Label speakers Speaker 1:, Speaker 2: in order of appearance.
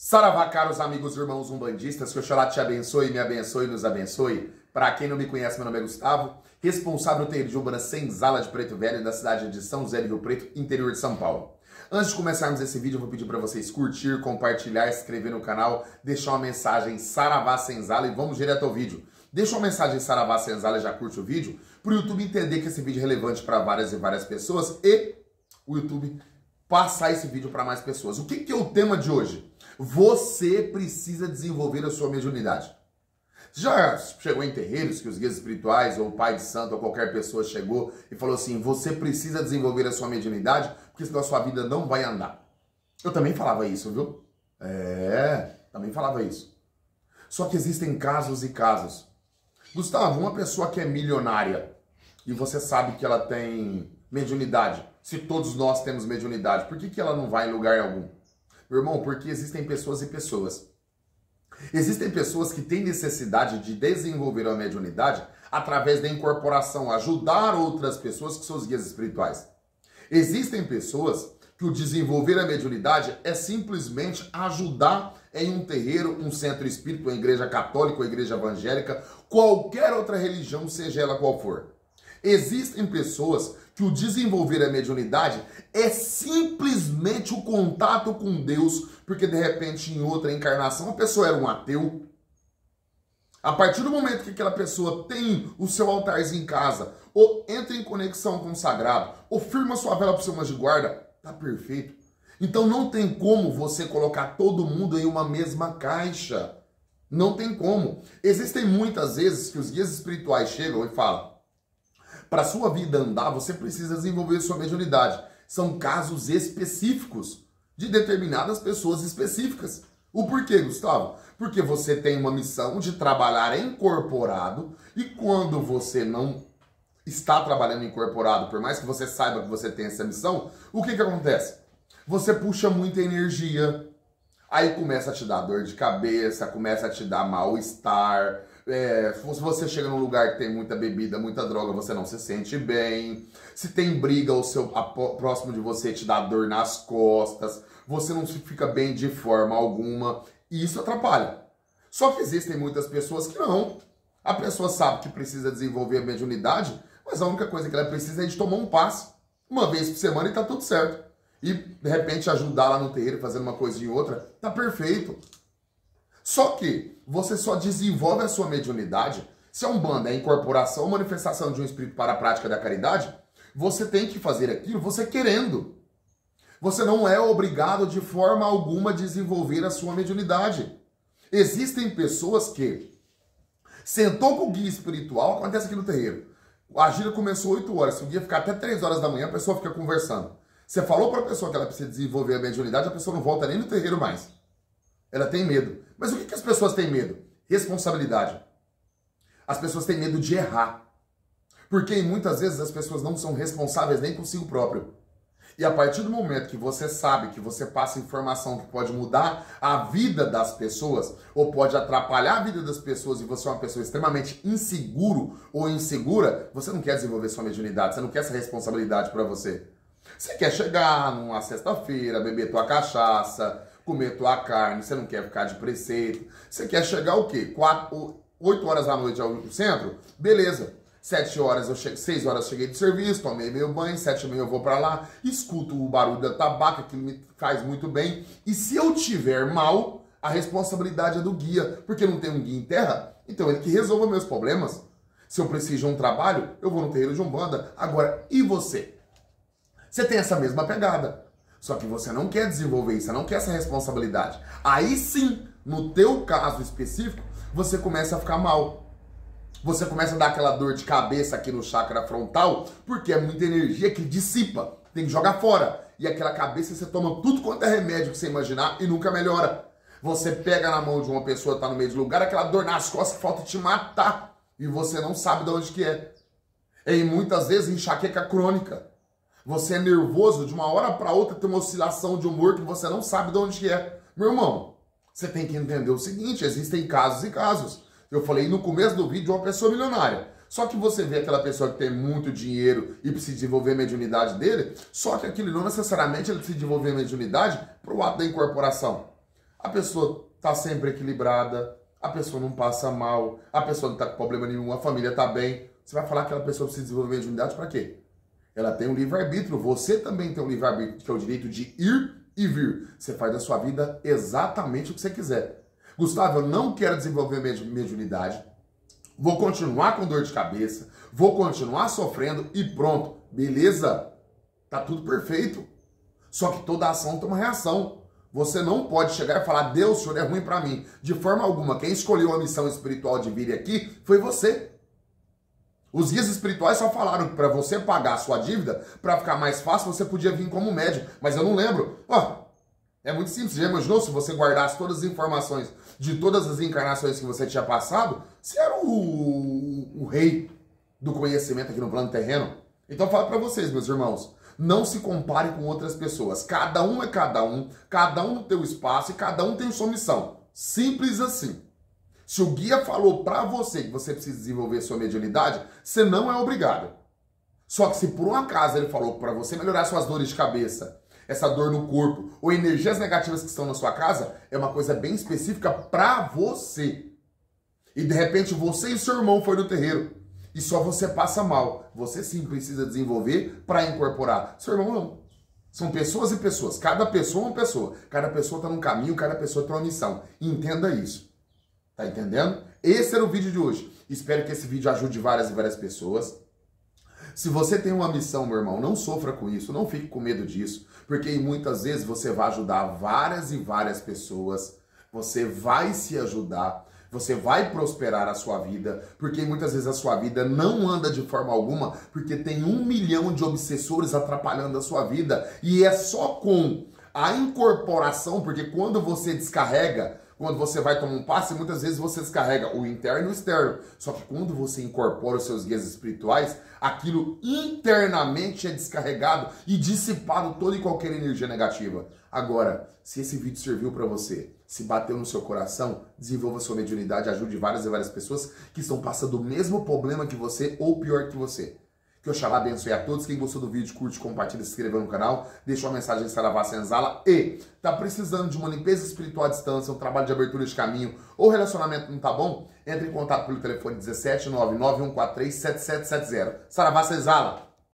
Speaker 1: Saravá, caros amigos, irmãos umbandistas, que Oxalá te abençoe, me abençoe e nos abençoe. Para quem não me conhece, meu nome é Gustavo, responsável do terreiro de Umbanda Senzala de Preto Velho, da cidade de São José do Rio Preto, interior de São Paulo. Antes de começarmos esse vídeo, eu vou pedir para vocês curtir, compartilhar, se inscrever no canal, deixar uma mensagem Saravá Senzala e vamos direto ao vídeo. Deixa uma mensagem Saravá Senzala e já curte o vídeo, para o YouTube entender que esse vídeo é relevante para várias e várias pessoas e o YouTube passar esse vídeo para mais pessoas. O que é o tema de hoje? Você precisa desenvolver a sua mediunidade. Já chegou em terreiros que os guias espirituais ou o pai de santo ou qualquer pessoa chegou e falou assim, você precisa desenvolver a sua mediunidade porque senão a sua vida não vai andar. Eu também falava isso, viu? Também falava isso. Só que existem casos e casos. Gustavo, uma pessoa que é milionária e você sabe que ela tem mediunidade, se todos nós temos mediunidade, por que ela não vai em lugar algum? Meu irmão, porque existem pessoas e pessoas. Existem pessoas que têm necessidade de desenvolver a mediunidade através da incorporação, ajudar outras pessoas que são os guias espirituais. Existem pessoas que o desenvolver a mediunidade é simplesmente ajudar em um terreiro, um centro espírita, uma igreja católica, uma igreja evangélica, qualquer outra religião, seja ela qual for. Existem pessoas que o desenvolver a mediunidade é simplesmente o contato com Deus, porque de repente em outra encarnação a pessoa era um ateu. A partir do momento que aquela pessoa tem o seu altarzinho em casa, ou entra em conexão com o sagrado, ou firma sua vela para o seu anjo de guarda, tá perfeito. Então não tem como você colocar todo mundo em uma mesma caixa. Não tem como. Existem muitas vezes que os guias espirituais chegam e falam, para a sua vida andar, você precisa desenvolver sua mediunidade. São casos específicos de determinadas pessoas específicas. O porquê, Gustavo? Porque você tem uma missão de trabalhar incorporado e quando você não está trabalhando incorporado, por mais que você saiba que você tem essa missão, o que acontece? Você puxa muita energia, aí começa a te dar dor de cabeça, começa a te dar mal-estar. Se você chega num lugar que tem muita bebida, muita droga, você não se sente bem. Se tem briga, próximo de você te dá dor nas costas. Você não se fica bem de forma alguma. E isso atrapalha. Só que existem muitas pessoas que não. A pessoa sabe que precisa desenvolver a mediunidade, mas a única coisa que ela precisa é de tomar um passe. Uma vez por semana e tá tudo certo. E de repente ajudar lá no terreiro, fazendo uma coisa e outra, tá perfeito. Só que você só desenvolve a sua mediunidade se a Umbanda é a incorporação, manifestação de um espírito para a prática da caridade, você tem que fazer aquilo você querendo. Você não é obrigado de forma alguma a desenvolver a sua mediunidade. Existem pessoas que sentou com o guia espiritual, acontece aqui no terreiro. A gira começou 8 horas, se o guia ficar até 3 horas da manhã, a pessoa fica conversando. Você falou para a pessoa que ela precisa desenvolver a mediunidade, a pessoa não volta nem no terreiro mais. Ela tem medo. Mas o que as pessoas têm medo? Responsabilidade. As pessoas têm medo de errar. Porque muitas vezes as pessoas não são responsáveis nem consigo próprio. E a partir do momento que você sabe que você passa informação que pode mudar a vida das pessoas, ou pode atrapalhar a vida das pessoas, e você é uma pessoa extremamente inseguro ou insegura, você não quer desenvolver sua mediunidade, você não quer essa responsabilidade para você. Você quer chegar numa sexta-feira, beber tua cachaça, comer tua carne, você não quer ficar de preceito. Você quer chegar o quê? 8 horas da noite ao centro? Beleza. 6 horas eu cheguei de serviço, tomei meu banho, 7h30 eu vou pra lá, escuto o barulho da tabaca, que me faz muito bem. E se eu tiver mal, a responsabilidade é do guia, porque não tem um guia em terra, então ele que resolva meus problemas. Se eu preciso de um trabalho, eu vou no terreiro de Umbanda. Agora, e você? Você tem essa mesma pegada. Só que você não quer desenvolver isso, você não quer essa responsabilidade. Aí sim, no teu caso específico, você começa a ficar mal. Você começa a dar aquela dor de cabeça aqui no chakra frontal, porque é muita energia que dissipa, tem que jogar fora. E aquela cabeça você toma tudo quanto é remédio que você imaginar e nunca melhora. Você pega na mão de uma pessoa que está no meio do lugar, aquela dor nas costas que falta te matar. E você não sabe de onde que é. E muitas vezes enxaqueca crônica. Você é nervoso, de uma hora para outra tem uma oscilação de humor que você não sabe de onde é. Meu irmão, você tem que entender o seguinte, existem casos e casos. Eu falei no começo do vídeo, uma pessoa milionária. Só que você vê aquela pessoa que tem muito dinheiro e precisa desenvolver a mediunidade dele, só que aquilo não necessariamente ele precisa desenvolver a mediunidade para o ato da incorporação. a pessoa tá sempre equilibrada, a pessoa não passa mal, a pessoa não tá com problema nenhum, a família tá bem. Você vai falar que aquela pessoa precisa desenvolver mediunidade para quê? Ela tem um livre-arbítrio, você também tem um livre-arbítrio, que é o direito de ir e vir. Você faz da sua vida exatamente o que você quiser. Gustavo, eu não quero desenvolver mediunidade, vou continuar com dor de cabeça, vou continuar sofrendo e pronto. Beleza? Tá tudo perfeito. Só que toda ação tem uma reação. Você não pode chegar e falar, Deus, o senhor é ruim para mim. De forma alguma, quem escolheu a missão espiritual de vir aqui foi você. Os guias espirituais só falaram que para você pagar a sua dívida, para ficar mais fácil, você podia vir como médium. Mas eu não lembro. É muito simples. Já imaginou se você guardasse todas as informações de todas as encarnações que você tinha passado? Você era o rei do conhecimento aqui no plano terreno. Então eu falo para vocês, meus irmãos, não se compare com outras pessoas. Cada um é cada um no teu espaço e cada um tem sua missão. Simples assim. Se o guia falou para você que você precisa desenvolver sua mediunidade, você não é obrigado. Só que se por um acaso ele falou para você melhorar suas dores de cabeça, essa dor no corpo, ou energias negativas que estão na sua casa, é uma coisa bem específica para você. E de repente você e seu irmão foram no terreiro. E só você passa mal. Você sim precisa desenvolver para incorporar. Seu irmão não. São pessoas e pessoas. Cada pessoa é uma pessoa. Cada pessoa está num caminho, cada pessoa tem uma missão. Entenda isso. Tá entendendo? Esse era o vídeo de hoje. Espero que esse vídeo ajude várias e várias pessoas. Se você tem uma missão, meu irmão, não sofra com isso, não fique com medo disso, porque muitas vezes você vai ajudar várias e várias pessoas, você vai se ajudar, você vai prosperar a sua vida, porque muitas vezes a sua vida não anda de forma alguma, porque tem 1 milhão de obsessores atrapalhando a sua vida, e é só com a incorporação, porque quando você descarrega, quando você vai tomar um passe, muitas vezes você descarrega o interno e o externo. Só que quando você incorpora os seus guias espirituais, aquilo internamente é descarregado e dissipado toda e qualquer energia negativa. Agora, se esse vídeo serviu para você, se bateu no seu coração, desenvolva sua mediunidade, ajude várias e várias pessoas que estão passando o mesmo problema que você ou pior que você. Que Oxalá abençoe a todos. Quem gostou do vídeo, curte, compartilha, se inscreva no canal, deixa uma mensagem em Saravá Senzala. E tá precisando de uma limpeza espiritual à distância, um trabalho de abertura de caminho ou relacionamento não tá bom? Entre em contato pelo telefone 17 991437770. Saravá Senzala.